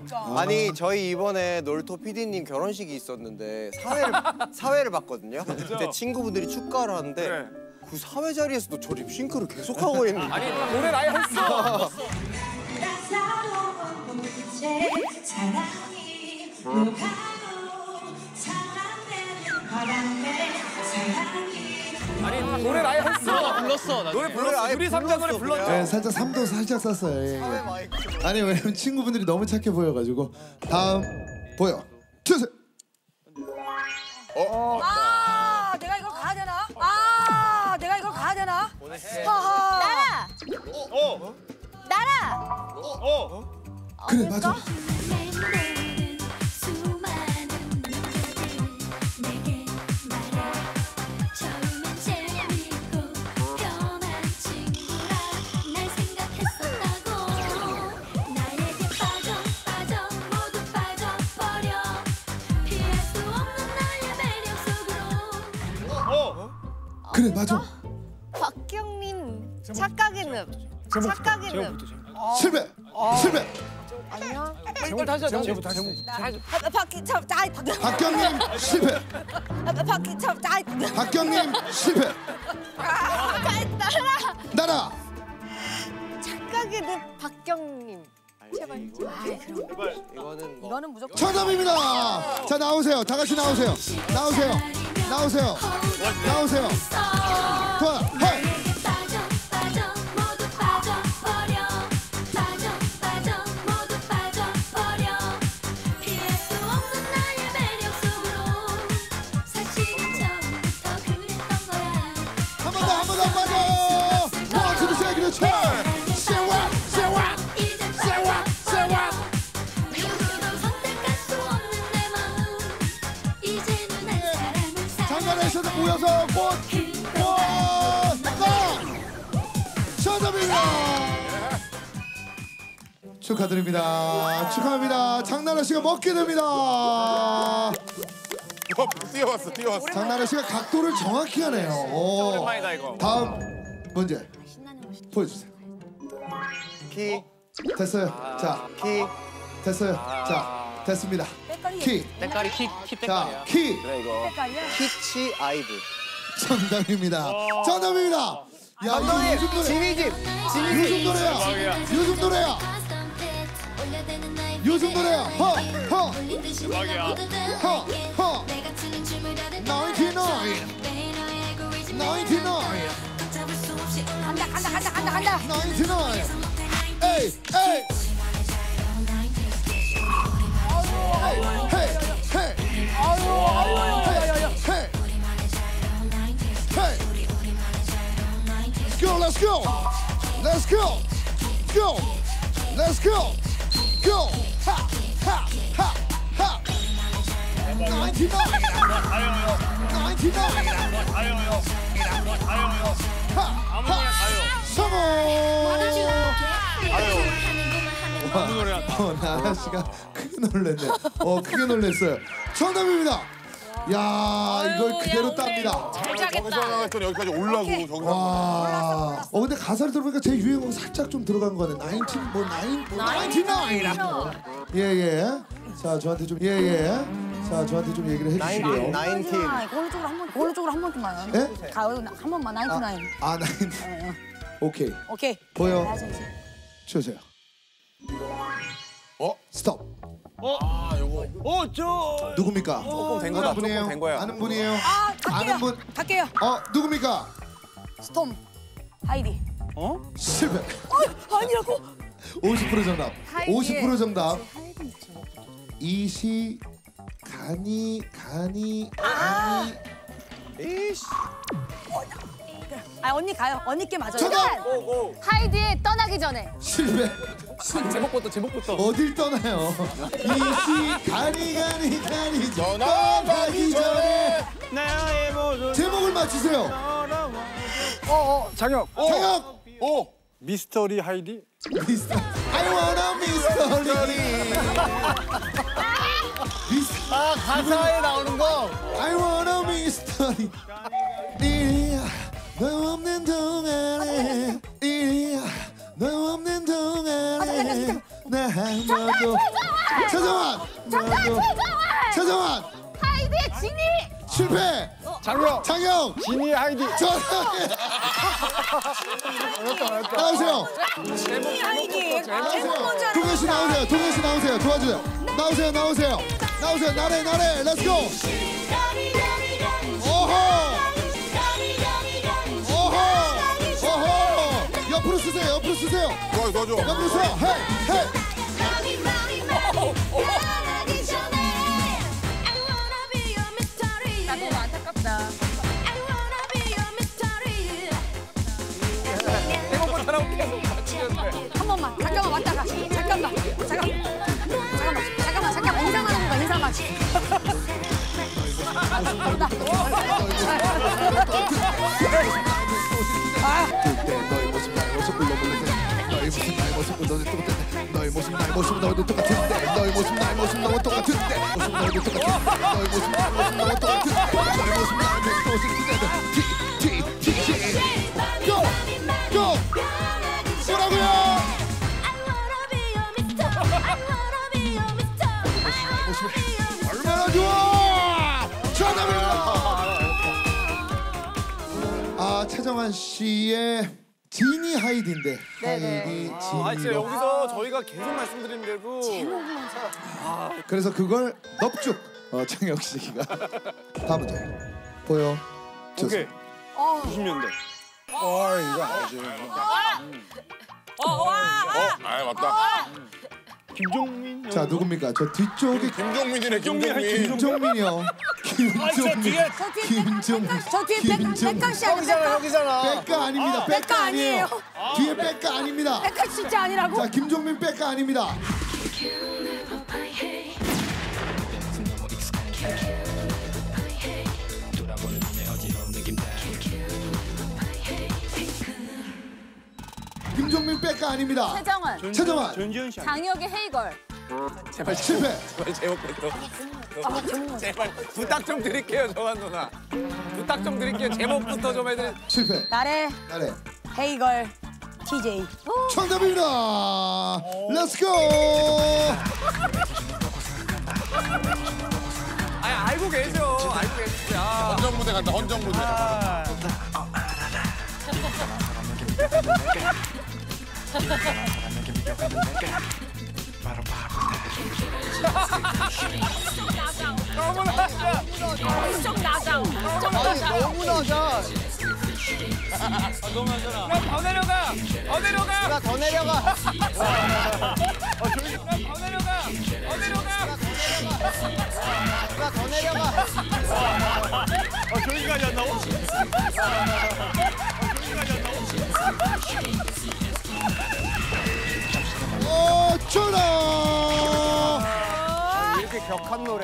아니 저희 이번에 놀토 PD님 결혼식이 있었는데 사회를 봤거든요. 그때 친구분들이 축가를 하는데 그 사회 자리에서도 저 립싱크를 계속 하고 있는. 아니 노래를 아예 했어. 아니 노래를 아예 했어. 불렀어. 노래 불렀어. 유리상자 노래 불렀죠. 네, 살짝 3도 살짝 쐈어요. 예, 예. 아니 왜냐면 친구분들이 너무 착해 보여가지고. 다음 보여 주세요. 아, 내가 이걸 가야 되나? 아, 내가 이걸 가야 되나? 하하. 나라. 그래 맞아. 그래 맞아. 박경림 착각의 늪. 착각의 늪. 실패. 실패. 아니야. 제목을 다시 하자. 제목. 박경림 실패. 박경림 실패. 나라. 착각의 늪 박경림. 제발. 이거는 무조건. 정답입니다. 자 나오세요. 다 같이 나오세요. 나오세요. 나오세요. 나오세요. 좋아. 헤이. 한 번 더 빠져. One, two, three, 그렇지. Say what, say what, say what, say what. 장관에서도 모여서 꽃. 정답입니다. 축하드립니다. 축하합니다. 장나라 씨가 먹게 됩니다. 뛰어왔어. 장나라 씨가 각도를 정확히 하네요. 오. 오랜만이다 이거. 다음 문제 보여주세요. 키. 됐어요. 자, 키. 됐어요. 자, 됐습니다. 키. 때깔이 키 자, 때깔이야. 키. 그래 이거. 키치 아이브. 정답입니다. 정답입니다. 야, 이거 요즘 노래. 지미집. 요즘 노래야. 요즘 노래야. 요즘 노래야. 허. 99. 간다. 99. 에이, 에이. 헤이, 헤이. 아유. Hey! Hey! Go, let's go! Let's go! Go! Let's go! Go! Ha! Ha! Ha! Ha! 99! 99! 하! 하! 성공! 나라 씨가 크게 놀랐네. 크게 놀랐어요. 정답입니다. 야, 이걸 그대로 tab니다. 저기서 나갔더니 여기까지 올라오고 저기서. 와. 근데 가사를 들어보니까 제 유행어 살짝 좀 들어간 거네. 99. 예. 자, 저한테 좀 얘기를 해주시고요. 19. 그걸로 쪽으로 한 번만. 예? 한 번만 99. 99. 오케이. 보여. 주세요. 스톱. 누굽니까? 된 거다. 아는 분이에요? 조금 된 거야. 아는 분이에요? 아는 분? 갈게요. 누굽니까? 스톰. 하이디. 실패. 아니라고? 50% 정답. 하이디의 50% 정답. 이시 가니. 이씨. 언니 가요. 언니께 맞아요. 정답. 하이디의 떠나기 전에. 실패. 제목부터. 어딜 떠나요? 이시 가니 떠나기 전에. 나의 모든 제목을 맞추세요. 장혁. 장혁. 미스터리 하이디. 미스터. I wanna mystery. 가사에 나오는 거. I wanna mystery. 너 없는 동안에 너 없는 동안에 나 아무도 최정환. 정답 최정환. 하이디의 진이. 실패. 장영. 지니 하이디. 나오세요. 아이디. 제목 먼저 하는 동현 씨 나오세요. 동현 씨 나오세요. 도와주세요. 나오세요. 나래. 렛츠고. 오호. 옆으로 쓰세요. 도와줘. 옆으로 서. 헤이. 나 너무 안타깝다. 대목부터랑 계속 맞추는데. 한 번만. 잠깐만 왔다가. 잠깐만. 인사만 하는 거야. 인사만. 너의 모습 나의 모습 불러보는데 너의 모습 나의 모습 너도 똑같은데 너의 모습 나의 모습 너도 똑같은데 너의 모습 나의 모습 너도 똑같은데 모습 너도 똑같은데 너의 모습 나의 모습 너도 똑같은데 너의 모습 나의 모습 너도 똑같은데 고! 뭐라고요? 얼마나 좋아! 정답입니다! 아, 최정환 씨의 지니 하이디인데 하이디 아 진짜 지니로 여기서 저희가 계속 말씀드리는데도 그래서 그걸 넙죽 장혁 씨가 다음 문제 보여 오케이. 주세요. 90년대. 이거 알지. 아 맞다. 김종민. 자 누굽니까? 저 뒤쪽이 김종민이네 김종민. 김종민이요. 김종민. 저 뒤에 백가 씨 아니야? 백가 아닙니다. 백가 백가 아니에요. 아니에요. 뒤에 백가 아닙니다. 백가 진짜 아니라고? 자 김종민 백가 아닙니다. 김종민 백가 아닙니다. 최정환. 전지현 씨. 장혁의 헤이걸. 제발 실패. 제목 제발 부탁 좀 드릴게요 정한 누나. 부탁 좀 드릴게요. 제목부터 좀 해드릴. 실패. 나래 나래. 헤이걸 TJ. 정답입니다. 렛츠고. 알고 계셔. 알고 계시죠. 헌정무대 간다 헌정무대. 더 내려가. 더 내려가. 더 내려가. 더 내려가. 저기까지 안 나와? 전화. 이렇게 격한 노래.